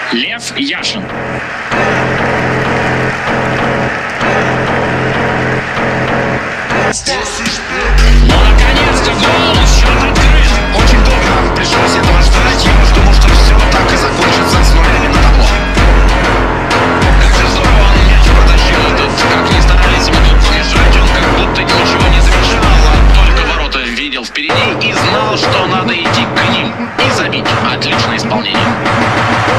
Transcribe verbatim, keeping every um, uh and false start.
Лев Яшин. Ну, наконец-то гол! Счет открыт! Очень долго пришлось этого ждать. Я уж думал, что все так и закончится с нулями на табло. Как же здорово он мяч протащил. Тут, как ни старались ему тут помешать, он как будто ничего не замешал, а только ворота видел впереди и знал, что надо идти к ним и забить. Отличное исполнение.